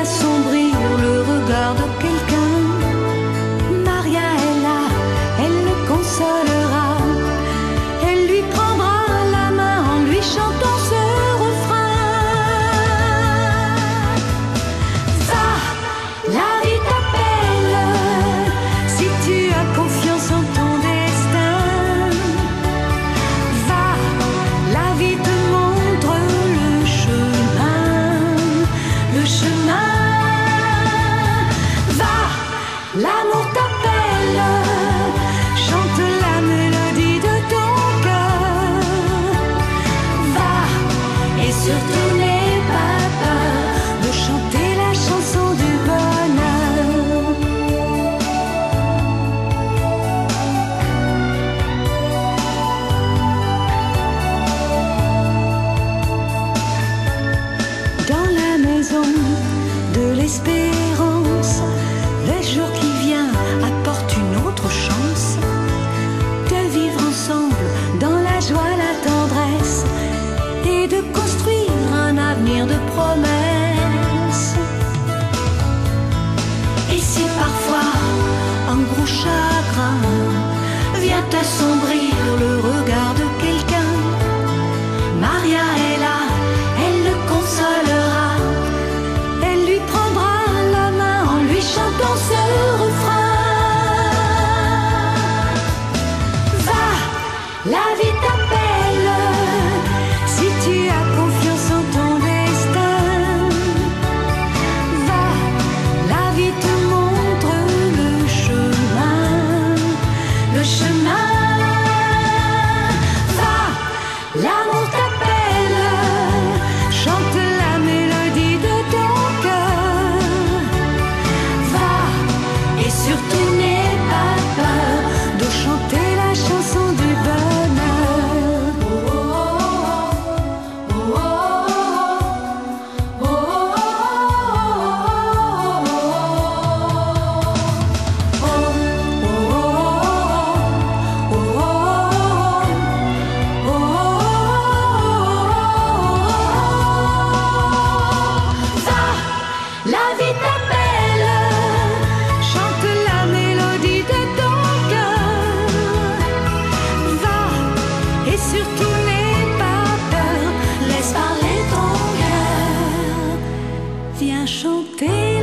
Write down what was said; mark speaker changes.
Speaker 1: assombrir le regard de quelqu'un. Maria est là, elle le consolera. Elle lui prendra la main en lui chantant ce refrain. Va, la vie t'appelle, si tu as confiance en ton destin. Va, la vie te montre le chemin, le chemin. Va, l'amour t'appelle, chante la mélodie de ton cœur. Va, et surtout n'aie pas peur de chanter la chanson du bonheur. Dans la maison de l'espérance, le jour qui vient apporte une autre chance de vivre ensemble dans la joie, la tendresse et de construire un avenir de promesses. Et si parfois un gros chagrin vient assombrir le regard de quelqu'un, Maria est là, elle le consolera. Elle lui prendra la main en lui chantant ce refrain. Va, la vie t'appelle, si tu as confiance en ton destin. Va, la vie te montre le chemin, le chemin. Va, l'amour t'appelle, chante la mélodie de ton cœur. Va, et surtout n'aie pas peur de chanter la chanson du bonheur. Oh, oh, oh, oh, Va, la vie t'appelle, chante la mélodie de ton cœur. Va, et surtout n'aie pas peur, laisse parler ton cœur. Viens chanter